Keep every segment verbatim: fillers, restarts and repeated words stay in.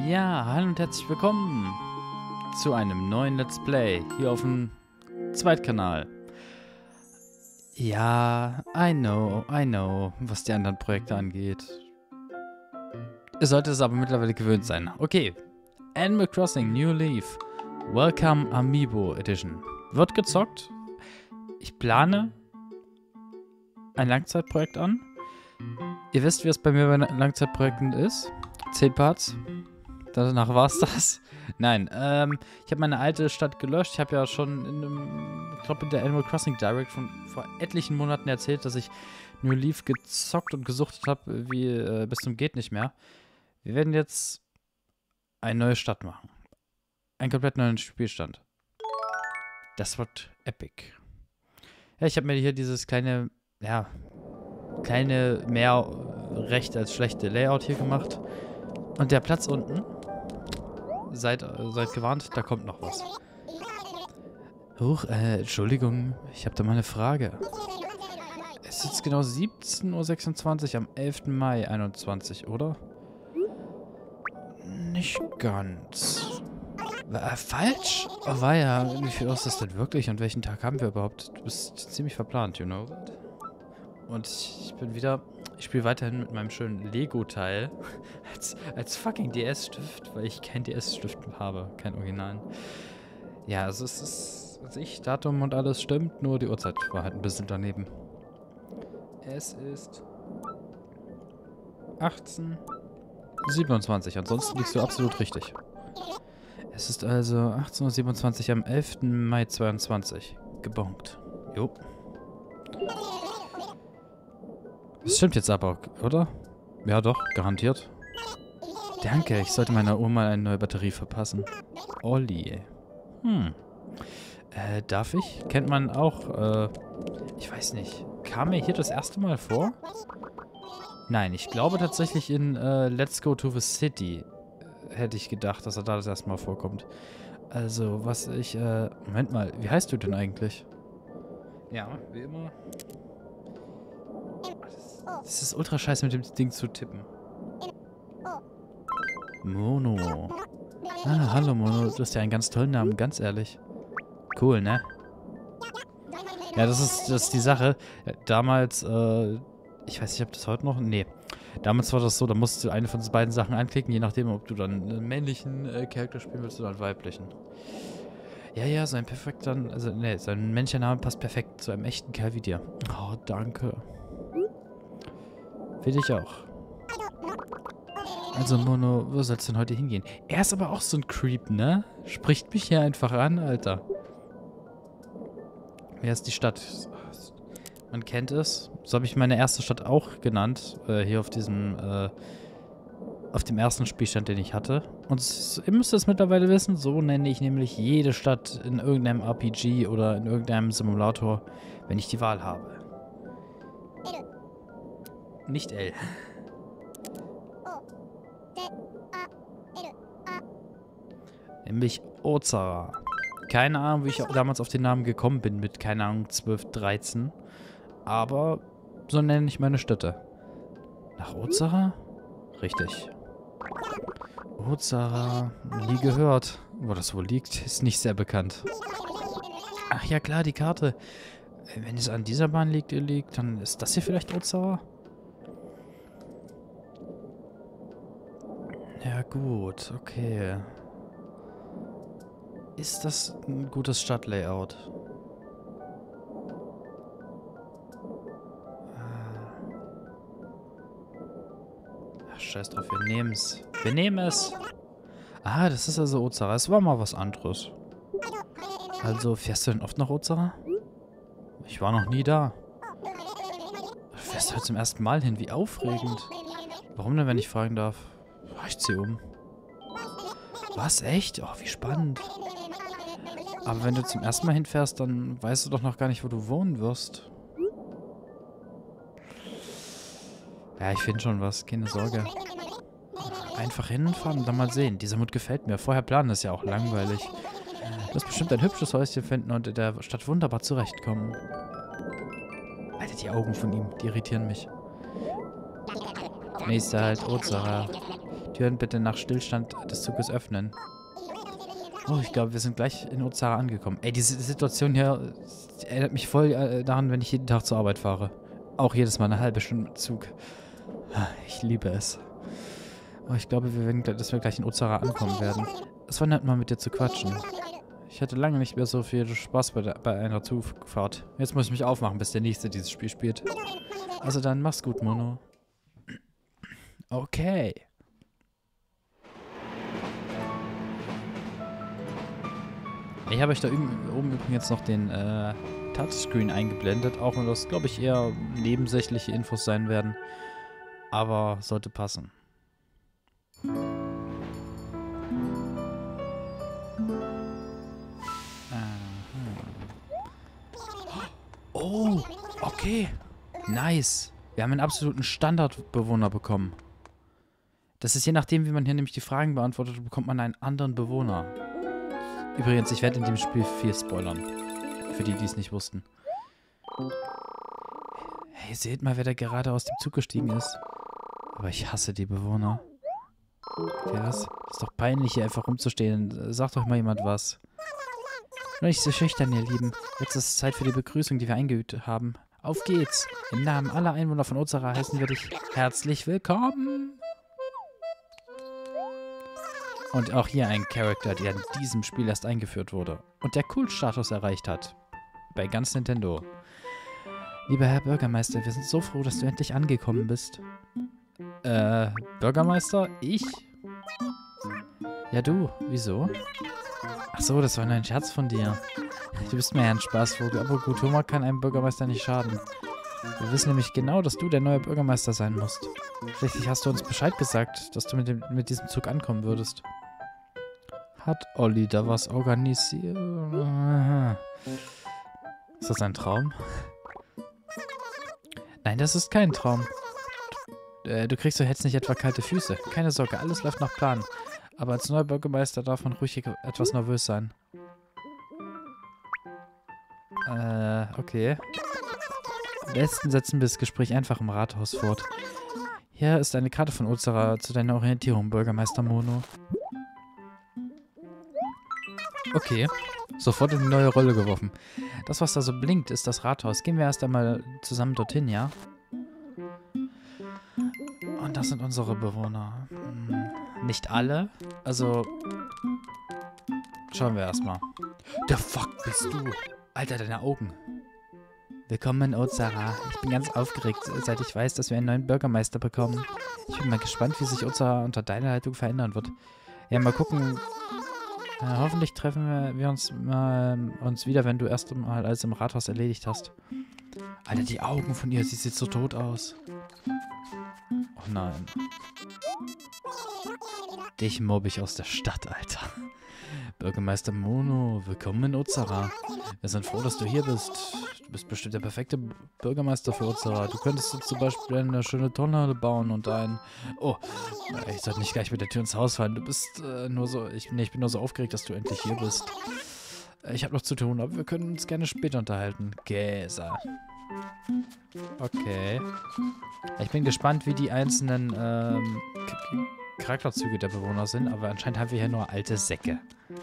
Ja, hallo und herzlich willkommen zu einem neuen Let's Play hier auf dem Zweitkanal. Ja, I know, I know, was die anderen Projekte angeht. Ihr solltet es aber mittlerweile gewöhnt sein. Okay, Animal Crossing New Leaf, Welcome Amiibo Edition. Wird gezockt. Ich plane ein Langzeitprojekt an. Ihr wisst, wie es bei mir bei Langzeitprojekten ist. Zehn Parts. Danach war es das. Nein, ähm, ich habe meine alte Stadt gelöscht. Ich habe ja schon in einem, ich glaube in der Animal Crossing Direct von vor etlichen Monaten erzählt, dass ich New Leaf gezockt und gesuchtet habe, wie äh, bis zum geht nicht mehr. Wir werden jetzt eine neue Stadt machen. Einen komplett neuen Spielstand. Das wird epic. Ja, ich habe mir hier dieses kleine, ja, kleine, mehr recht als schlechte Layout hier gemacht. Und der Platz unten, seid, seid gewarnt, da kommt noch was. Huch, äh, Entschuldigung, ich habe da mal eine Frage. Es ist jetzt genau siebzehn Uhr sechsundzwanzig am elften Mai einundzwanzig, oder? Nicht ganz. Äh, falsch? Oh weia, wie viel Uhr ist das denn wirklich und welchen Tag haben wir überhaupt? Du bist ziemlich verplant, you know that? Und ich bin wieder, ich spiele weiterhin mit meinem schönen Lego-Teil als, als fucking D S-Stift, weil ich keinen D S-Stift habe, keinen Originalen. Ja, also es ist, also ich, Datum und alles stimmt, nur die Uhrzeit war halt ein bisschen daneben. Es ist achtzehn Uhr siebenundzwanzig, ansonsten liegst du absolut richtig. Es ist also achtzehn Uhr siebenundzwanzig am elften Mai zweiundzwanzig. Gebongt. Jo. Das stimmt jetzt aber, oder? Ja doch, garantiert. Danke, ich sollte meiner Uhr mal eine neue Batterie verpassen. Olli. Hm. Äh, darf ich? Kennt man auch, äh, ich weiß nicht. Kam er hier das erste Mal vor? Nein, ich glaube tatsächlich in äh, Let's Go to the City hätte ich gedacht, dass er da das erste Mal vorkommt. Also, was ich, äh, Moment mal, wie heißt du denn eigentlich? Ja, wie immer. Das ist ultra scheiße mit dem Ding zu tippen. Mono. Ah, hallo Mono, du hast ja einen ganz tollen Namen, ganz ehrlich. Cool, ne? Ja, das ist, das ist die Sache. Damals, äh, ich weiß nicht, ob das heute noch... Nee. Damals war das so, da musst du eine von den beiden Sachen anklicken, je nachdem, ob du dann einen männlichen äh, Charakter spielen willst oder einen weiblichen. Ja, ja, so ein perfekter... Also, nee, sein männlicher Name passt perfekt zu einem echten Kerl wie dir. Oh, danke. Will ich auch. Also, Mono, wo soll's denn heute hingehen? Er ist aber auch so ein Creep, ne? Spricht mich hier einfach an, Alter. Wer ist die Stadt? Man kennt es. So habe ich meine erste Stadt auch genannt. Äh, hier auf diesem, äh, auf dem ersten Spielstand, den ich hatte. Und es, ihr müsst es mittlerweile wissen, so nenne ich nämlich jede Stadt in irgendeinem R P G oder in irgendeinem Simulator, wenn ich die Wahl habe. Nicht L. Nämlich Ozara. Keine Ahnung, wie ich damals auf den Namen gekommen bin mit, keine Ahnung, zwölf, dreizehn. Aber so nenne ich meine Städte. Nach Ozara? Richtig. Ozara, nie gehört. Wo das wohl liegt, ist nicht sehr bekannt. Ach ja klar, die Karte. Wenn es an dieser Bahn liegt, liegt, dann ist das hier vielleicht Ozara? Ja gut, okay. Ist das ein gutes Stadtlayout? Ach, scheiß drauf, wir nehmen es. Wir nehmen es. Ah, das ist also Ozara. Es war mal was anderes. Also, fährst du denn oft nach Ozara? Ich war noch nie da. Du fährst halt zum ersten Mal hin. Wie aufregend. Warum denn, wenn ich fragen darf? Ich zieh um. Was? Echt? Oh, wie spannend. Aber wenn du zum ersten Mal hinfährst, dann weißt du doch noch gar nicht, wo du wohnen wirst. Ja, ich finde schon was. Keine Sorge. Einfach hinfahren und dann mal sehen. Dieser Mut gefällt mir. Vorher planen ist ja auch langweilig. Du wirst bestimmt ein hübsches Häuschen finden und in der Stadt wunderbar zurechtkommen. Alter, die Augen von ihm, die irritieren mich. Nächster halt, Ozara. Türen bitte nach Stillstand des Zuges öffnen. Oh, ich glaube, wir sind gleich in Ozara angekommen. Ey, diese Situation hier erinnert mich voll äh, daran, wenn ich jeden Tag zur Arbeit fahre. Auch jedes Mal eine halbe Stunde mit Zug. Ich liebe es. Oh, ich glaube, wir werden, dass wir gleich in Ozara ankommen werden. Es war nett, mal mit dir zu quatschen. Ich hatte lange nicht mehr so viel Spaß bei, der, bei einer Zugfahrt. Jetzt muss ich mich aufmachen, bis der Nächste dieses Spiel spielt. Also dann, mach's gut, Mono. Okay. Ich habe euch da oben übrigens noch den äh, Touchscreen eingeblendet, auch wenn das, glaube ich, eher nebensächliche Infos sein werden. Aber sollte passen. Oh, okay. Nice. Wir haben einen absoluten Standardbewohner bekommen. Das ist je nachdem, wie man hier nämlich die Fragen beantwortet, bekommt man einen anderen Bewohner. Übrigens, ich werde in dem Spiel viel spoilern. Für die, die es nicht wussten. Hey, seht mal, wer da gerade aus dem Zug gestiegen ist. Aber ich hasse die Bewohner. Okay, was? Ist doch peinlich, hier einfach rumzustehen. Sagt doch mal jemand was. Nur nicht so schüchtern, ihr Lieben. Jetzt ist es Zeit für die Begrüßung, die wir eingeübt haben. Auf geht's! Im Namen aller Einwohner von Ozara heißen wir dich herzlich willkommen! Und auch hier ein Charakter, der in diesem Spiel erst eingeführt wurde und der Kultstatus erreicht hat. Bei ganz Nintendo. Lieber Herr Bürgermeister, wir sind so froh, dass du endlich angekommen bist. Äh, Bürgermeister? Ich? Ja, du. Wieso? Ach so, das war nur ein Scherz von dir. Du bist mir ja ein Spaßvogel, aber gut, Humor kann einem Bürgermeister nicht schaden. Wir wissen nämlich genau, dass du der neue Bürgermeister sein musst. Schließlich hast du uns Bescheid gesagt, dass du mit, dem, mit diesem Zug ankommen würdest. Hat Olli da was organisiert? Ist das ein Traum? Nein, das ist kein Traum. Du, äh, du kriegst doch jetzt nicht etwa kalte Füße. Keine Sorge, alles läuft nach Plan. Aber als neuer Bürgermeister darf man ruhig etwas nervös sein. Äh, okay. Am besten setzen wir das Gespräch einfach im Rathaus fort. Hier ist eine Karte von Ozara zu deiner Orientierung, Bürgermeister Mono. Okay. Sofort in die neue Rolle geworfen. Das, was da so blinkt, ist das Rathaus. Gehen wir erst einmal zusammen dorthin, ja? Und das sind unsere Bewohner. Hm, nicht alle. Also, schauen wir erstmal. Der Fuck bist du? Alter, deine Augen. Willkommen in Ozara. Ich bin ganz aufgeregt, seit ich weiß, dass wir einen neuen Bürgermeister bekommen. Ich bin mal gespannt, wie sich Ozara unter deiner Leitung verändern wird. Ja, mal gucken. Äh, hoffentlich treffen wir, wir uns, äh, uns wieder, wenn du erst mal alles im Rathaus erledigt hast. Alter, die Augen von ihr, sie sieht so tot aus. Oh nein. Dich mobb ich aus der Stadt, Alter. Bürgermeister Mono, willkommen in Ozara. Wir sind froh, dass du hier bist. Du bist bestimmt der perfekte Bürgermeister für Ozara. Du könntest jetzt zum Beispiel eine schöne Tonne bauen und ein... Oh, ich sollte nicht gleich mit der Tür ins Haus fallen. Du bist äh, nur so... Ich, nee, ich bin nur so aufgeregt, dass du endlich hier bist. Ich habe noch zu tun, aber wir können uns gerne später unterhalten. Gäser. Okay. Ich bin gespannt, wie die einzelnen ähm, Charakterzüge der Bewohner sind, aber anscheinend haben wir hier nur alte Säcke.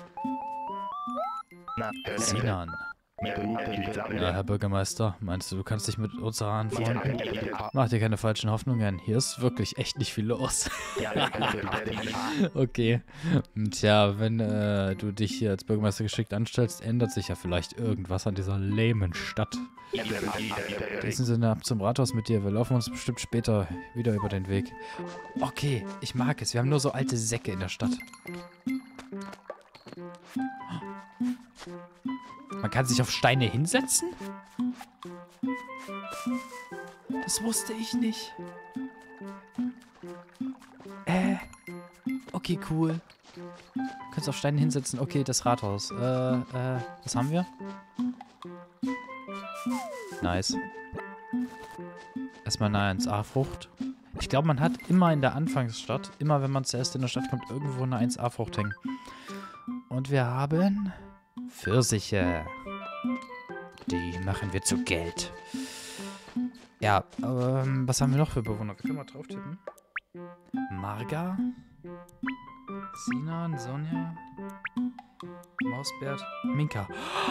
Sinan. Ja, Herr Bürgermeister, meinst du, du kannst dich mit Ozara anfreunden? Mach dir keine falschen Hoffnungen. Hier ist wirklich echt nicht viel los. Okay. Tja, wenn äh, du dich hier als Bürgermeister geschickt anstellst, ändert sich ja vielleicht irgendwas an dieser lähmen Stadt. In diesem Sinne, ab zum Rathaus mit dir. Wir laufen uns bestimmt später wieder über den Weg. Okay, ich mag es. Wir haben nur so alte Säcke in der Stadt. Man kann sich auf Steine hinsetzen? Das wusste ich nicht. Äh. Okay, cool. Du kannst auf Steine hinsetzen. Okay, das Rathaus. Äh, äh, was haben wir? Nice. Erstmal eine eins A-Frucht. Ich glaube, man hat immer in der Anfangsstadt, immer wenn man zuerst in der Stadt kommt, irgendwo eine eins A-Frucht hängen. Und wir haben Pfirsiche. Die machen wir zu Geld. Ja, ähm, was haben wir noch für Bewohner? Wir können mal drauf tippen. Marga? Sinan, Sonja, Mausbert, Minka.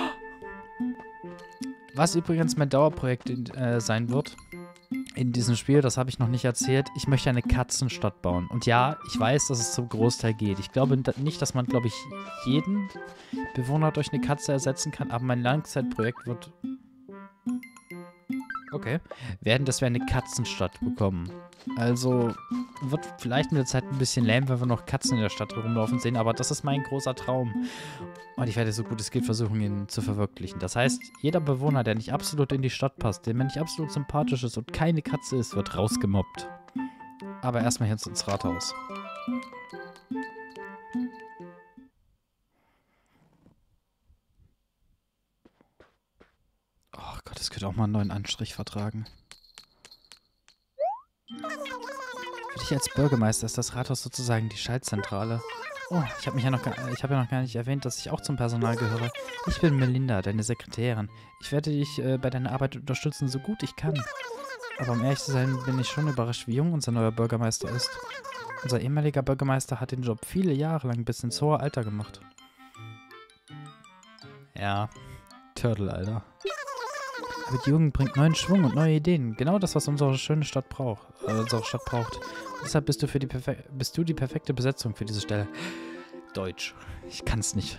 Was übrigens mein Dauerprojekt in, äh, sein wird in diesem Spiel, das habe ich noch nicht erzählt. Ich möchte eine Katzenstadt bauen. Und ja, ich weiß, dass es zum Großteil geht. Ich glaube nicht, dass man, glaube ich, jeden Bewohner durch eine Katze ersetzen kann, aber mein Langzeitprojekt wird... Okay. Werden, dass wir eine Katzenstadt bekommen. Also wird vielleicht mit der Zeit ein bisschen lame, wenn wir noch Katzen in der Stadt rumlaufen sehen, aber das ist mein großer Traum. Und ich werde so gut es geht versuchen, ihn zu verwirklichen. Das heißt, jeder Bewohner, der nicht absolut in die Stadt passt, der mir nicht absolut sympathisch ist und keine Katze ist, wird rausgemobbt. Aber erstmal jetzt ins Rathaus. Oh Gott, das könnte auch mal einen neuen Anstrich vertragen. Für dich als Bürgermeister ist das Rathaus sozusagen die Schaltzentrale. Oh, ich habe mich ja noch gar, ich habe ja noch gar nicht erwähnt, dass ich auch zum Personal gehöre. Ich bin Melinda, deine Sekretärin. Ich werde dich äh, bei deiner Arbeit unterstützen, so gut ich kann. Aber um ehrlich zu sein, bin ich schon überrascht, wie jung unser neuer Bürgermeister ist. Unser ehemaliger Bürgermeister hat den Job viele Jahre lang bis ins hohe Alter gemacht. Ja, Turtle, Alter. Aber die Jugend bringt neuen Schwung und neue Ideen. Genau das, was unsere schöne Stadt braucht. Äh, unsere Stadt braucht. Und deshalb bist du, für die perfe- bist du die perfekte Besetzung für diese Stelle. Deutsch. Ich kann's nicht.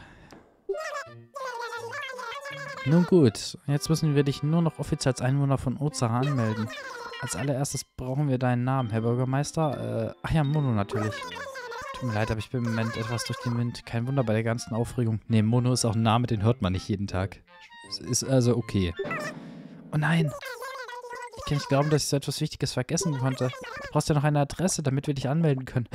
Nun gut, jetzt müssen wir dich nur noch offiziell als Einwohner von Ozara anmelden. Als allererstes brauchen wir deinen Namen, Herr Bürgermeister. Äh, ach ja, Mono natürlich. Tut mir leid, aber ich bin im Moment etwas durch den Wind. Kein Wunder bei der ganzen Aufregung. Nee, Mono ist auch ein Name, den hört man nicht jeden Tag. Ist also okay. Oh nein! Ich kann nicht glauben, dass ich so etwas Wichtiges vergessen konnte. Du brauchst ja noch eine Adresse, damit wir dich anmelden können.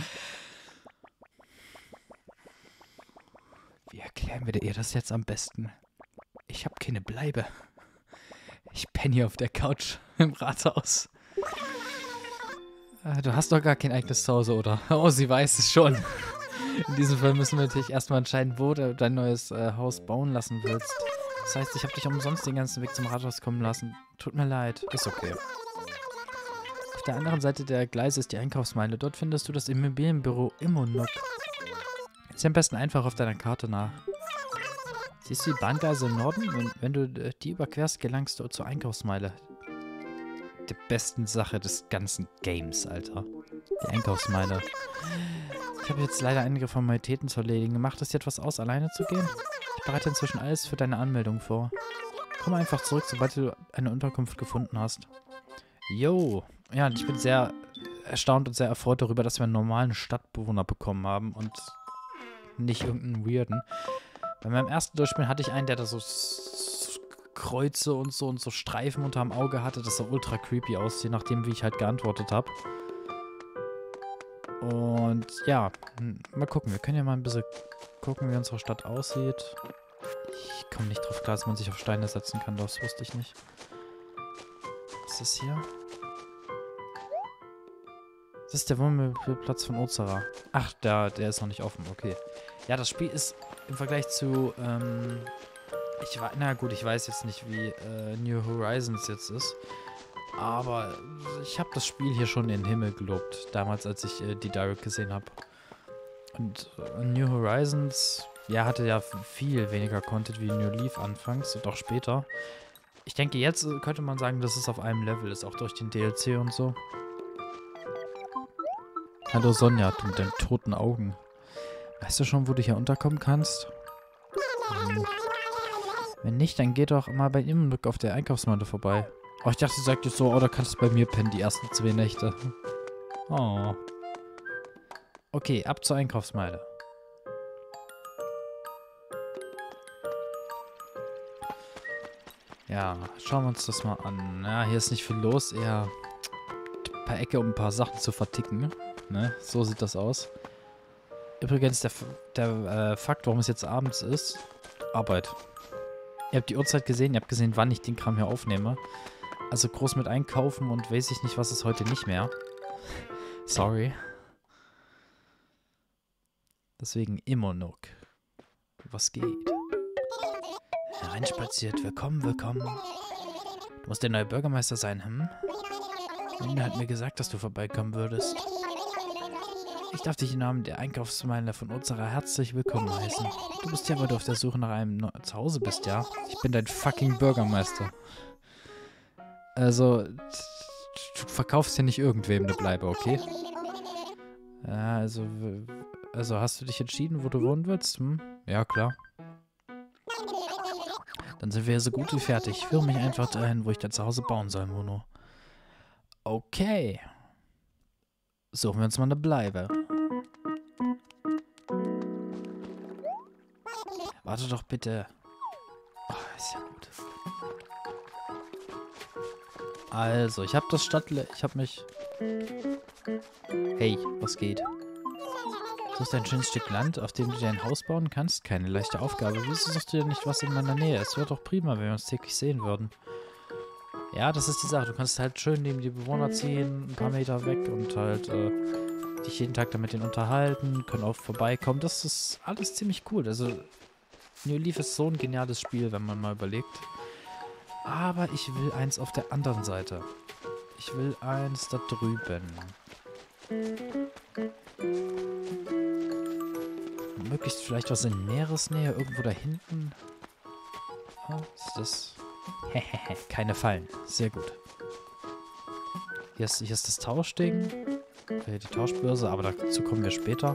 Wie erklären wir ihr das jetzt am besten? Ich habe keine Bleibe. Ich penne hier auf der Couch im Rathaus. Äh, du hast doch gar kein eigenes Zuhause, oder? Oh, sie weiß es schon. In diesem Fall müssen wir natürlich erstmal entscheiden, wo du dein neues äh, Haus bauen lassen willst. Das heißt, ich habe dich umsonst den ganzen Weg zum Rathaus kommen lassen. Tut mir leid. Ist okay. Auf der anderen Seite der Gleise ist die Einkaufsmeile. Dort findest du das Immobilienbüro Immonok. Sieh am besten einfach auf deiner Karte nach. Siehst du die Bahngleise im Norden? Und wenn du äh, die überquerst, gelangst du zur Einkaufsmeile. Der besten Sache des ganzen Games, Alter. Die Einkaufsmeile. Ich habe jetzt leider einige Formalitäten zu erledigen. Macht es dir etwas aus, alleine zu gehen? Ich bereite inzwischen alles für deine Anmeldung vor. Komm einfach zurück, sobald du eine Unterkunft gefunden hast. Jo. Ja, und ich bin sehr erstaunt und sehr erfreut darüber, dass wir einen normalen Stadtbewohner bekommen haben und nicht irgendeinen weirden. Bei meinem ersten Durchspielen hatte ich einen, der da so Kreuze und so und so Streifen unterm Auge hatte. Das sah ultra creepy aus, je nachdem, wie ich halt geantwortet habe. Und ja, mal gucken. Wir können ja mal ein bisschen gucken, wie unsere Stadt aussieht. Ich komme nicht drauf klar, dass man sich auf Steine setzen kann. Das wusste ich nicht. Was ist das hier? Das ist der Wohnmobilplatz von Ozara. Ach, der, der ist noch nicht offen. Okay. Ja, das Spiel ist im Vergleich zu, ähm, ich war, na gut, ich weiß jetzt nicht, wie äh, New Horizons jetzt ist. Aber ich habe das Spiel hier schon in den Himmel gelobt, damals, als ich äh, die Direct gesehen habe. Und äh, New Horizons, ja, hatte ja viel weniger Content wie New Leaf anfangs und auch später. Ich denke, jetzt äh, könnte man sagen, dass es auf einem Level ist, auch durch den D L C und so. Hallo Sonja, du mit deinen toten Augen. Weißt du schon, wo du hier unterkommen kannst? Hm. Wenn nicht, dann geh doch mal bei Immonok auf der Einkaufsmeile vorbei. Oh, ich dachte, sie sagt jetzt so, oh, da kannst du bei mir pennen, die ersten zwei Nächte. Oh. Okay, ab zur Einkaufsmeile. Ja, schauen wir uns das mal an. Ja, hier ist nicht viel los, eher ein paar Ecke, um ein paar Sachen zu verticken. Ne? So sieht das aus. Übrigens, der, der äh, Fakt, warum es jetzt abends ist, Arbeit. Ihr habt die Uhrzeit gesehen, ihr habt gesehen, wann ich den Kram hier aufnehme. Also groß mit einkaufen und weiß ich nicht, was ist heute nicht mehr. Sorry. Deswegen Immonok. Was geht? Hereinspaziert, willkommen, willkommen. Du musst der neue Bürgermeister sein, hm? Linda hat mir gesagt, dass du vorbeikommen würdest. Ich darf dich im Namen der Einkaufsmeile von unserer herzlich willkommen heißen. Du bist ja, weil du auf der Suche nach einem no Zuhause bist, ja? Ich bin dein fucking Bürgermeister. Also, du verkaufst ja nicht irgendwem eine Bleibe, okay? Ja, also, also hast du dich entschieden, wo du wohnen willst? Hm? Ja, klar. Dann sind wir ja so gut wie fertig. Führe mich einfach dahin, wo ich dein Zuhause bauen soll, Mono. Okay. Suchen wir uns mal eine Bleibe. Warte doch bitte. Oh, ist ja gut. Also, ich habe das Stadtle... Ich habe mich... Hey, was geht? Suchst du ein schönes Stück Land, auf dem du dir ein Haus bauen kannst? Keine leichte Aufgabe. Wieso suchst du dir nicht was in meiner Nähe? Es wäre doch prima, wenn wir uns täglich sehen würden. Ja, das ist die Sache. Du kannst halt schön neben die Bewohner ziehen, ein paar Meter weg und halt äh, dich jeden Tag damit denen unterhalten, können auch vorbeikommen. Das ist alles ziemlich cool. Also, New Leaf ist so ein geniales Spiel, wenn man mal überlegt. Aber ich will eins auf der anderen Seite. Ich will eins da drüben. Möglichst vielleicht was in Meeresnähe, irgendwo da hinten. Was ist das? Hehehe, keine Fallen. Sehr gut. Hier ist, hier ist das Tauschding. Hier die Tauschbörse, aber dazu kommen wir später.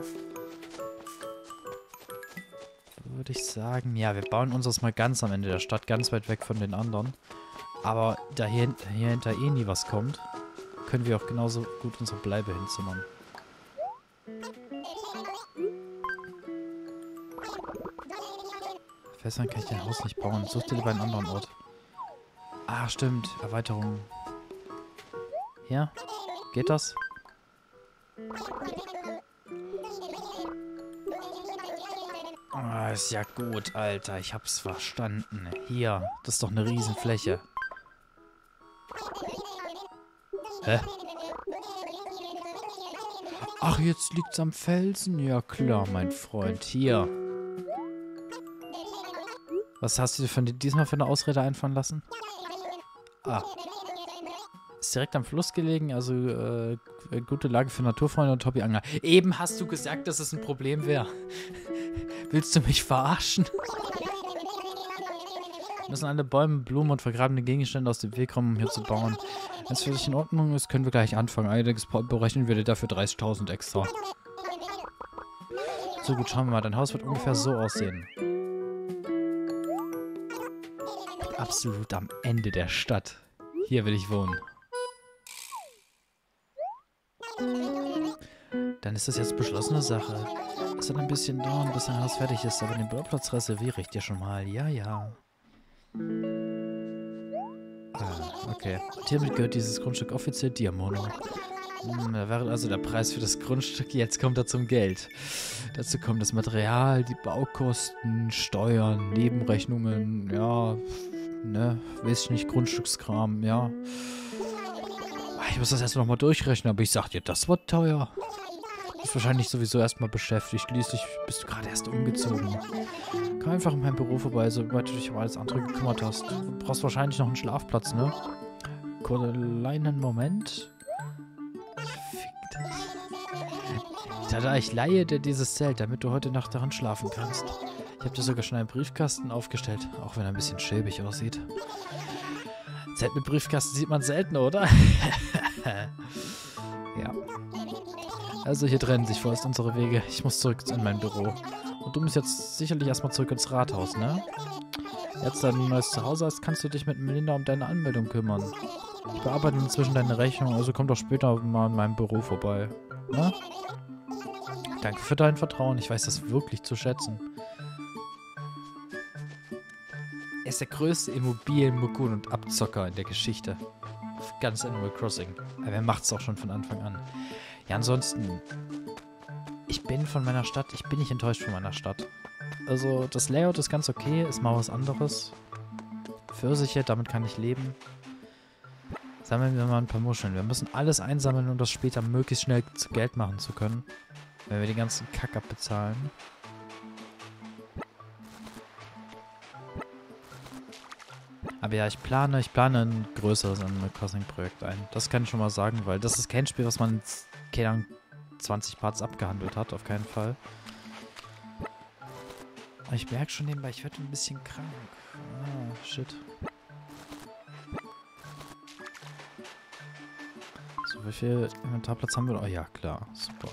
Würde ich sagen, ja, wir bauen unseres mal ganz am Ende der Stadt, ganz weit weg von den anderen. Aber da hier, hier hinter eh nie was kommt, können wir auch genauso gut unsere Bleibe hinzimmern. Festland kann ich dein Haus nicht bauen. Such dir lieber einen anderen Ort. Ah, stimmt. Erweiterung. Hier? Geht das? Ah, ist ja gut, Alter. Ich hab's verstanden. Hier. Das ist doch eine Riesenfläche. Hä? Ach, jetzt liegt's am Felsen? Ja klar, mein Freund. Hier. Was hast du dir von diesmal für eine Ausrede einfallen lassen? Ah. Ist direkt am Fluss gelegen, also äh, gute Lage für Naturfreunde und Hobbyangler. Eben hast du gesagt, dass es ein Problem wäre. Willst du mich verarschen? Müssen alle Bäume, Blumen und vergrabene Gegenstände aus dem Weg kommen, um hier zu bauen. Wenn es für dich in Ordnung ist, können wir gleich anfangen. Allerdings berechnen wir dir dafür dreißigtausend extra. So gut, schauen wir mal. Dein Haus wird ungefähr so aussehen. Absolut am Ende der Stadt. Hier will ich wohnen. Dann ist das jetzt beschlossene Sache. Es wird ein bisschen dauern, bis dein Haus fertig ist, aber den Bauplatz reserviere ich dir schon mal. Ja, ja. Ah, okay. Und hiermit gehört dieses Grundstück offiziell dir, Mono. Hm, da wäre also der Preis für das Grundstück. Jetzt kommt er zum Geld. Dazu kommt das Material, die Baukosten, Steuern, Nebenrechnungen, ja, ne, weiß ich nicht, Grundstückskram, ja. Ich muss das erstmal nochmal durchrechnen, aber ich sag dir, das wird teuer. Du bist wahrscheinlich sowieso erstmal beschäftigt. Schließlich bist du gerade erst umgezogen. Komm einfach in mein Büro vorbei, sobald du dich um alles andere gekümmert hast. Du brauchst wahrscheinlich noch einen Schlafplatz, ne? Kleinen Moment. Fick dich. Tada, ich leihe dir dieses Zelt, damit du heute Nacht darin schlafen kannst. Ich habe dir sogar schon einen Briefkasten aufgestellt, auch wenn er ein bisschen schäbig aussieht. Zelt mit Briefkasten sieht man selten, oder? Ja. Also hier trennen sich vorerst unsere Wege. Ich muss zurück in mein Büro. Und du musst jetzt sicherlich erstmal zurück ins Rathaus, ne? Jetzt, da du ein neues Zuhause hast, kannst du dich mit Melinda um deine Anmeldung kümmern. Ich bearbeite inzwischen deine Rechnung, also komm doch später mal in meinem Büro vorbei. Ne? Danke für dein Vertrauen. Ich weiß das wirklich zu schätzen. Er ist der größte Immobilienmogul und Abzocker in der Geschichte. Ganz Animal Crossing. Aber er macht es auch schon von Anfang an. Ja, ansonsten, ich bin von meiner Stadt, ich bin nicht enttäuscht von meiner Stadt. Also, das Layout ist ganz okay, ist mal was anderes. Pfirsiche, damit kann ich leben. Sammeln wir mal ein paar Muscheln. Wir müssen alles einsammeln, um das später möglichst schnell zu Geld machen zu können. Wenn wir den ganzen Kack abbezahlen. Aber ja, ich plane, ich plane ein größeres Animal Crossing Projekt ein. Das kann ich schon mal sagen, weil das ist kein Spiel, was man in, keine Ahnung, zwanzig Parts abgehandelt hat, auf keinen Fall. Aber ich merke schon nebenbei, ich werde ein bisschen krank. Ah, shit. So, wie viel Inventarplatz haben wir? Oh ja, klar. Super.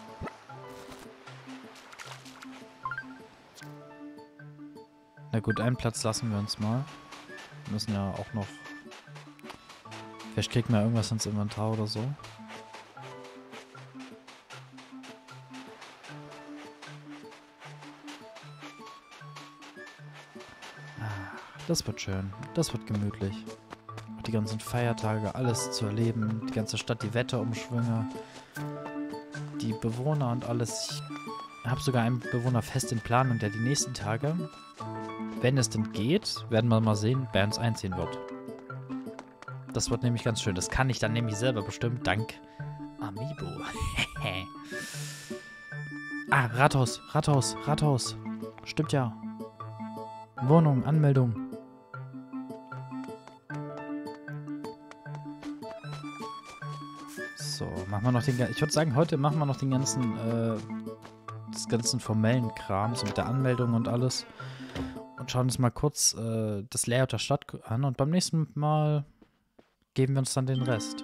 Na gut, einen Platz lassen wir uns mal. Wir müssen ja auch noch... Vielleicht kriegen wir irgendwas ins Inventar oder so. Das wird schön. Das wird gemütlich. Auch die ganzen Feiertage, alles zu erleben. Die ganze Stadt, die Wetterumschwünge. Die Bewohner und alles. Ich habe sogar einen Bewohner fest in Planung, der die nächsten Tage, wenn es denn geht, werden wir mal sehen, bei uns einziehen wird. Das wird nämlich ganz schön. Das kann ich dann nämlich selber bestimmt, dank Amiibo. Ah, Rathaus, Rathaus, Rathaus. Stimmt ja. Wohnung, Anmeldung. So, machen wir noch den... Ich würde sagen, heute machen wir noch den ganzen, äh, das ganzen formellen Kram, so mit der Anmeldung und alles. Und schauen uns mal kurz äh, das Layout der Stadt an. Und beim nächsten Mal geben wir uns dann den Rest.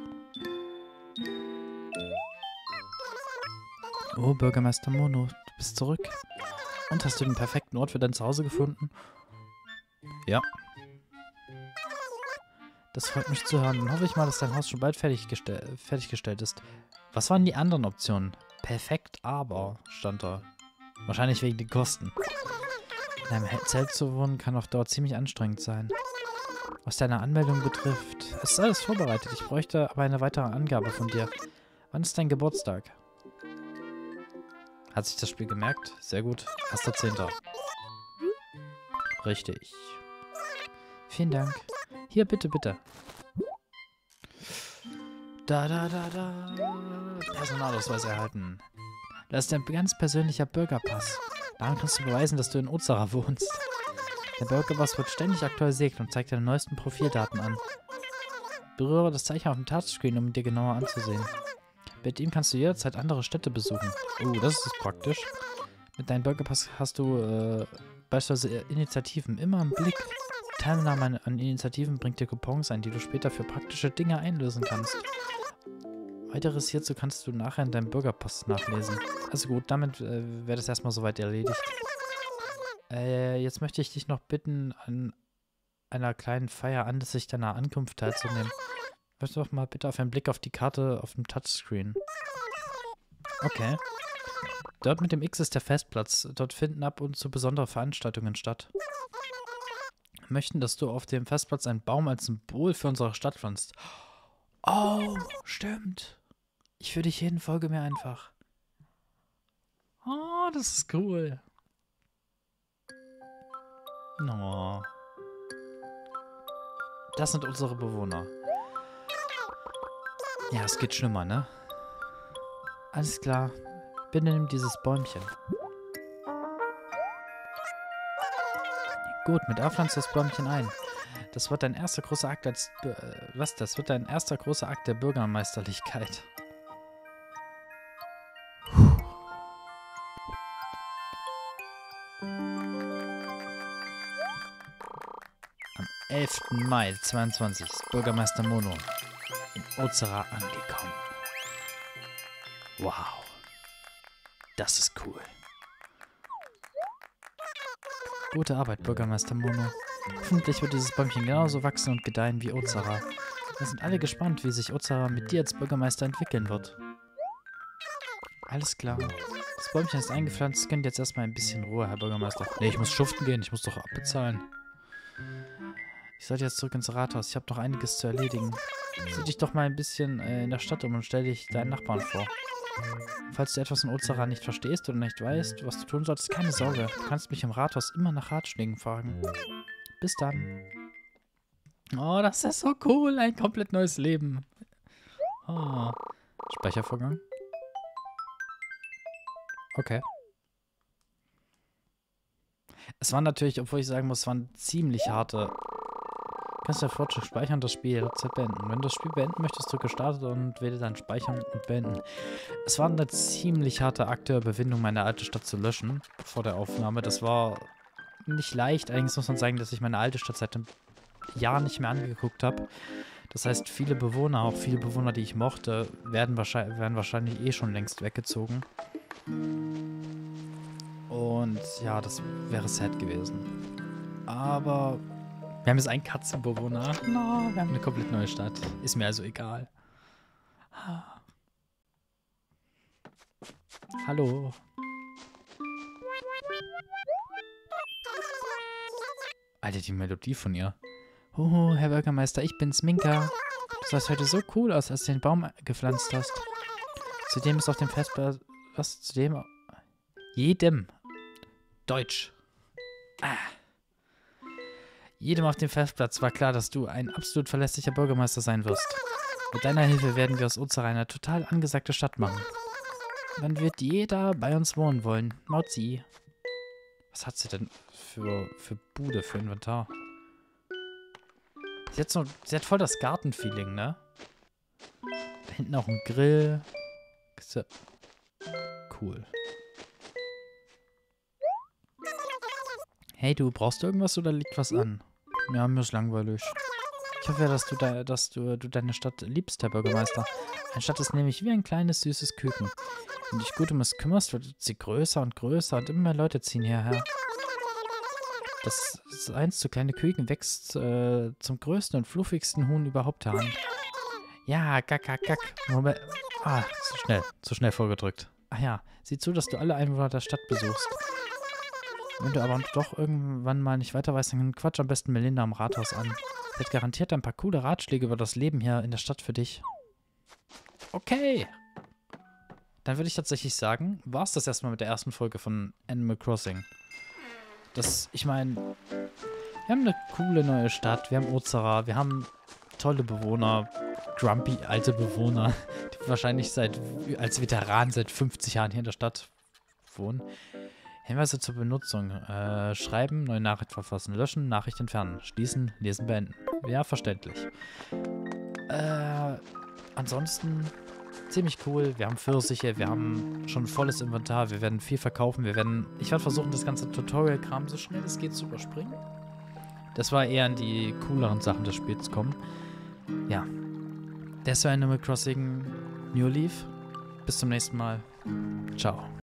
Oh, Bürgermeister Mono, du bist zurück. Und hast du den perfekten Ort für dein Zuhause gefunden? Ja. Das freut mich zu hören. Dann hoffe ich mal, dass dein Haus schon bald fertiggestell fertiggestellt ist. Was waren die anderen Optionen? Perfekt, aber, stand da. Wahrscheinlich wegen den Kosten. In einem Zelt zu wohnen kann auf Dauer ziemlich anstrengend sein. Was deine Anmeldung betrifft, es ist alles vorbereitet. Ich bräuchte aber eine weitere Angabe von dir. Wann ist dein Geburtstag? Hat sich das Spiel gemerkt? Sehr gut. erster zehnter Richtig. Vielen Dank. Hier, bitte, bitte. Da, da, da, da. Personalausweis erhalten. Das ist dein ganz persönlicher Bürgerpass. Daran kannst du beweisen, dass du in Ozara wohnst. Der Bürgerpass wird ständig aktualisiert und zeigt deine neuesten Profildaten an. Berühre das Zeichen auf dem Touchscreen, um ihn dir genauer anzusehen. Mit ihm kannst du jederzeit andere Städte besuchen. Oh, das ist praktisch. Mit deinem Bürgerpass hast du äh, beispielsweise Initiativen immer im Blick. Die Teilnahme an, an Initiativen bringt dir Coupons ein, die du später für praktische Dinge einlösen kannst. Weiteres hierzu kannst du nachher in deinem Bürgerpass nachlesen. Also gut, damit äh, wäre das erstmal soweit erledigt. Äh, jetzt möchte ich dich noch bitten, an einer kleinen Feier anlässlich deiner Ankunft teilzunehmen. Möchtest du doch mal bitte auf einen Blick auf die Karte auf dem Touchscreen. Okay. Dort mit dem X ist der Festplatz. Dort finden ab und zu besondere Veranstaltungen statt. Wir möchten, dass du auf dem Festplatz einen Baum als Symbol für unsere Stadt pflanzt. Oh, stimmt. Ich führe dich hin, folge mir einfach. Oh, das ist cool. Oh. Das sind unsere Bewohner. Ja, es geht schlimmer, ne? Alles klar. Bitte nimm dieses Bäumchen. Gut, mit A pflanzt das Bäumchen ein. Das wird dein erster großer Akt als... Äh, was? Das wird dein erster großer Akt der Bürgermeisterlichkeit. Puh. Am elften Mai zweiundzwanzig ist Bürgermeister Mono in Ozara angekommen. Wow. Das ist cool. Gute Arbeit, Bürgermeister Mono. Hoffentlich wird dieses Bäumchen genauso wachsen und gedeihen wie Ozara. Wir sind alle gespannt, wie sich Ozara mit dir als Bürgermeister entwickeln wird. Alles klar. Das Bäumchen ist eingepflanzt. Könnt jetzt erstmal ein bisschen Ruhe, Herr Bürgermeister. Nee, ich muss schuften gehen. Ich muss doch abbezahlen. Ich sollte jetzt zurück ins Rathaus. Ich habe noch einiges zu erledigen. Sieh dich doch mal ein bisschen äh, in der Stadt um und stell dich deinen Nachbarn vor. Falls du etwas in Ozara nicht verstehst oder nicht weißt, was du tun solltest, keine Sorge. Du kannst mich im Rathaus immer nach Ratschlägen fragen. Bis dann. Oh, das ist so cool. Ein komplett neues Leben. Oh. Speichervorgang. Okay. Es waren natürlich, obwohl ich sagen muss, es waren ziemlich harte kannst du Fortschritt speichern, das Spiel jederzeit beenden. Wenn du das Spiel beenden möchtest, drücke Start und wähle dann Speichern und beenden. Es war eine ziemlich harte Akt der Überwindung, meine alte Stadt zu löschen vor der Aufnahme. Das war nicht leicht. Allerdings muss man sagen, dass ich meine alte Stadt seit einem Jahr nicht mehr angeguckt habe. Das heißt, viele Bewohner, auch viele Bewohner, die ich mochte, werden wahrscheinlich, werden wahrscheinlich eh schon längst weggezogen. Und ja, das wäre sad gewesen. Aber wir haben jetzt einen Katzenbewohner. No, wir haben eine komplett neue Stadt. Ist mir also egal. Hallo. Alter, die Melodie von ihr. Hoho, Herr Bürgermeister, ich bin's, Minka. Du sahst heute so cool aus, als du den Baum gepflanzt hast. Zudem ist auf dem Festplatz... Was? Zudem... Jedem. Deutsch. Ah. Jedem auf dem Festplatz war klar, dass du ein absolut verlässlicher Bürgermeister sein wirst. Mit deiner Hilfe werden wir aus Uzera eine total angesagte Stadt machen. Dann wird jeder bei uns wohnen wollen. Mauzi. Was hat sie denn für, für Bude, für Inventar? Sie hat, so, sie hat voll das Gartenfeeling, ne? Da hinten auch ein Grill. Cool. Hey du, brauchst du irgendwas oder liegt was an? Ja, mir ist langweilig. Ich hoffe ja, dass du, da, dass du, du deine Stadt liebst, Herr Bürgermeister. Eine Stadt ist nämlich wie ein kleines, süßes Küken. Wenn du dich gut um es kümmerst, wird sie größer und größer und immer mehr Leute ziehen hierher. Das, das einst so kleine Küken wächst äh, zum größten und fluffigsten Huhn überhaupt heran. Ja, gack, gack, gack. Moment. Ah, zu schnell. Zu schnell vorgedrückt. Ach ja, sieh zu, dass du alle Einwohner der Stadt besuchst. Wenn du aber doch irgendwann mal nicht weiter weißt, dann quatsch am besten Melinda am Rathaus an. Sie hat garantiert ein paar coole Ratschläge über das Leben hier in der Stadt für dich. Okay. Dann würde ich tatsächlich sagen, war es das erstmal mit der ersten Folge von Animal Crossing. Das, ich meine, wir haben eine coole neue Stadt, wir haben Uzera, wir haben tolle Bewohner, grumpy alte Bewohner, die wahrscheinlich seit als Veteran seit fünfzig Jahren hier in der Stadt wohnen. Hinweise zur Benutzung. Äh, schreiben, neue Nachricht verfassen, löschen, Nachricht entfernen, schließen, lesen, beenden. Ja, verständlich. Äh, ansonsten ziemlich cool. Wir haben Pfirsiche, wir haben schon volles Inventar, wir werden viel verkaufen, wir werden... Ich werde versuchen, das ganze Tutorial-Kram so schnell es geht zu überspringen. Das war eher an die cooleren Sachen des Spiels kommen. Ja. Das war Animal Crossing New Leaf. Bis zum nächsten Mal. Ciao.